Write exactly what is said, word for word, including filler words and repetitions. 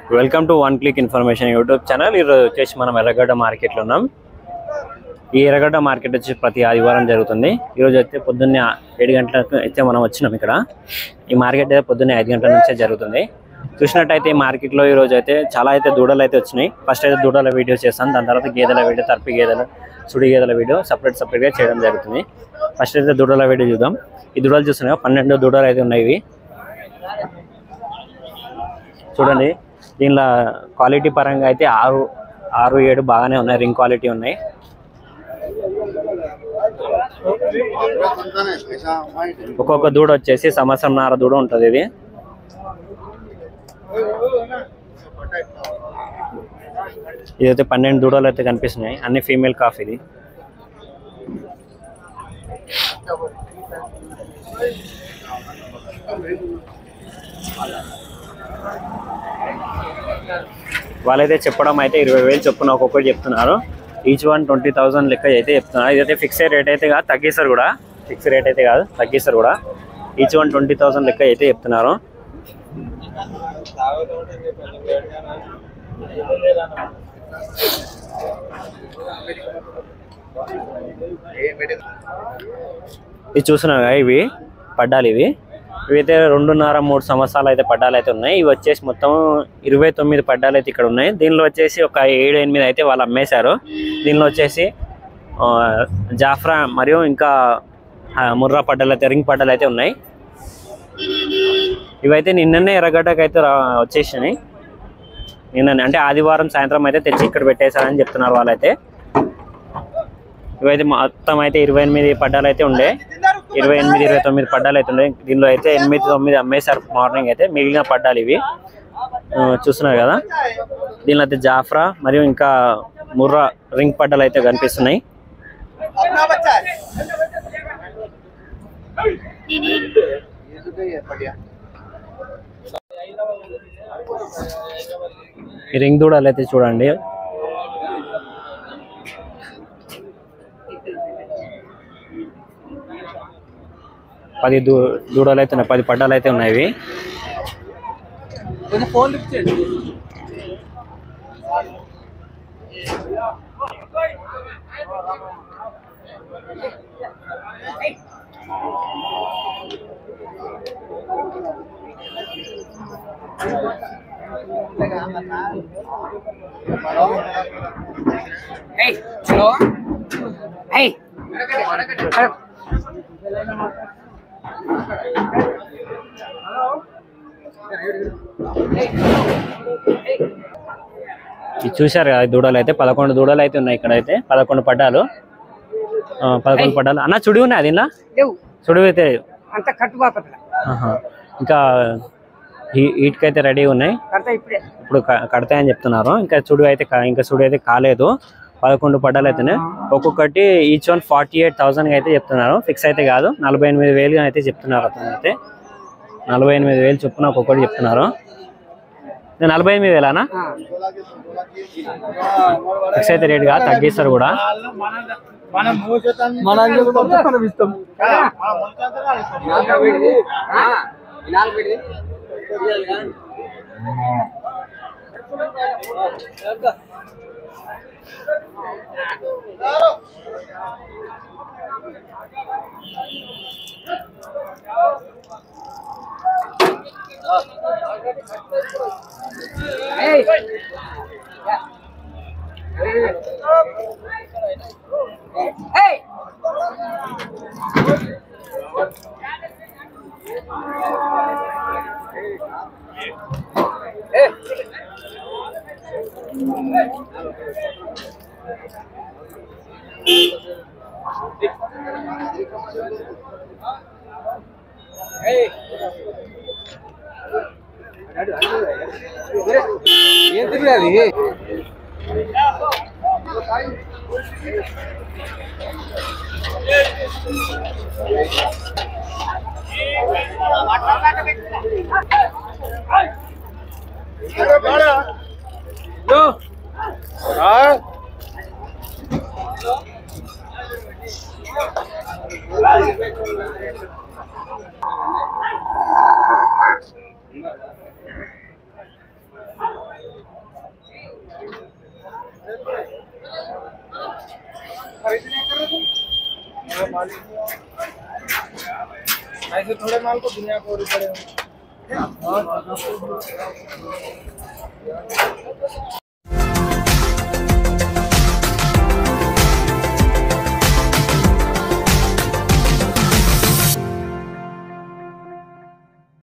Welcome to one click information YouTube channel. ఈరోజు వచ్చేసి మనం ఎర్రగడ్డ మార్కెట్లో ఉన్నాం. ఈ ఎర్రగడ్డ మార్కెట్ వచ్చి ప్రతి ఆదివారం జరుగుతుంది. ఈరోజు అయితే పొద్దున్నే ఏడు గంటలకు అయితే మనం వచ్చినాం. ఇక్కడ ఈ మార్కెట్ అయితే పొద్దున్నే ఐదు గంటల నుంచే జరుగుతుంది. చూసినట్టయితే ఈ మార్కెట్లో ఈరోజు అయితే చాలా అయితే దూడలు అయితే వచ్చినాయి. ఫస్ట్ అయితే దూడల వీడియో చేస్తాను, దాని తర్వాత గేదెల వీడియో, తర్పి గేదెల, సుడి గేదెల వీడియో సపరేట్ సపరేట్గా చేయడం జరుగుతుంది. ఫస్ట్ అయితే దూడల వీడియో చూద్దాం. ఈ దూడలు చూస్తున్నాయి, పన్నెండు దూడలు అయితే ఉన్నాయి. ఇవి చూడండి, దీనిలో క్వాలిటీ పరంగా అయితే ఆరు ఆరు ఏడు బాగానే ఉన్నాయి, రింగ్ క్వాలిటీ ఉన్నాయి. ఒక్కొక్క దూడ వచ్చేసి సంవత్సరంన్నర దూడ ఉంటుంది. ఇది ఇదైతే పన్నెండు దూడలు అయితే కనిపిస్తున్నాయి, అన్ని ఫీమేల్ కాఫ్. ఇది వాళ్ళైతే చెప్పడం అయితే ఇరవై వేలు చొప్పున ఒక్కొక్కటి చెప్తున్నారు. ఈచ్ వన్ ట్వంటీ థౌసండ్ లెక్క అయితే చెప్తున్నారు. ఇదైతే ఫిక్స్డ్ రేట్ అయితే కాదు, తగ్గిస్తారు కూడా. ఫిక్స్ రేట్ అయితే కాదు, తగ్గిస్తారు కూడా. ఈచ్ వన్ ట్వంటీ థౌసండ్ లెక్క అయితే చెప్తున్నారు. ఇది చూస్తున్నారు, ఇవి పడ్డాలి. ఇవి ఇవైతే రెండున్నర మూడు సంవత్సరాలు అయితే పడ్డాలు అయితే ఉన్నాయి. ఇవి వచ్చేసి మొత్తం ఇరవై తొమ్మిది పడ్డాలు అయితే ఇక్కడ ఉన్నాయి. దీనిలో వచ్చేసి ఒక ఏడు ఎనిమిది అయితే వాళ్ళు అమ్మేశారు. దీనిలో వచ్చేసి జాఫ్రా మరియు ఇంకా ముర్రా పడ్డాలు అయితే, రింగ్ పడ్డాలు అయితే ఉన్నాయి. ఇవైతే నిన్ననే ఎర్రగడ్డకు అయితే వచ్చేసినాయి. నిన్ననే అంటే ఆదివారం సాయంత్రం అయితే తెచ్చి ఇక్కడ పెట్టేశారని చెప్తున్నారు వాళ్ళైతే. ఇవైతే మొత్తం అయితే ఇరవై ఎనిమిది పడ్డాలు అయితే ఉండే, ఇరవై ఎనిమిది ఇరవై తొమ్మిది పడ్డాలు అయితే ఉండే. దీనిలో అయితే ఎనిమిది తొమ్మిది అమ్మేశారు మార్నింగ్ అయితే, మిగిలిన పడ్డాలు ఇవి చూస్తున్నారు కదా. దీనిలో అయితే జాఫ్రా మరియు ఇంకా ముర్రా రింగ్ పడ్డాలు అయితే కనిపిస్తున్నాయి. ఈ రింగ్ దూడలు అయితే చూడండి, పది దూ దూడలు అయితే ఉన్నాయి, పది పడ్డాలు అయితే ఉన్నాయి. ఇవి ఇది చూశారు కదా, దూడలు అయితే పదకొండు దూడలు అయితే ఉన్నాయి. ఇక్కడ అయితే పదకొండు పడ్డాలు, పదకొండు పడ్డాలు అన్న చుడి ఉన్నాయి. అది చుడి అయితే ఇంకా వీటికైతే రెడీ ఉన్నాయి, ఇప్పుడు కడతాయని చెప్తున్నారు. ఇంకా చుడి అయితే ఇంకా చుడి అయితే కాలేదు. పదకొండు పడ్డాలు అయితేనే ఒక్కొక్కటి each one forty eight thousand అయితే చెప్తున్నారు. ఫిక్స్ అయితే కాదు, నలభై ఎనిమిది వేలు అయితే చెప్తున్నారు. అతను అయితే నలభై ఎనిమిది వేలు చొప్పున ఒక్కొక్కటి చెప్తున్నారు. నలభై ఎనిమిది వేలానా ఫిక్స్ అయితే రేట్ కాదు, తగ్గిస్తారు కూడా. Hey! Hey! ఏం తిరిగి ऐसे थोड़े माल को दुनिया को पड़े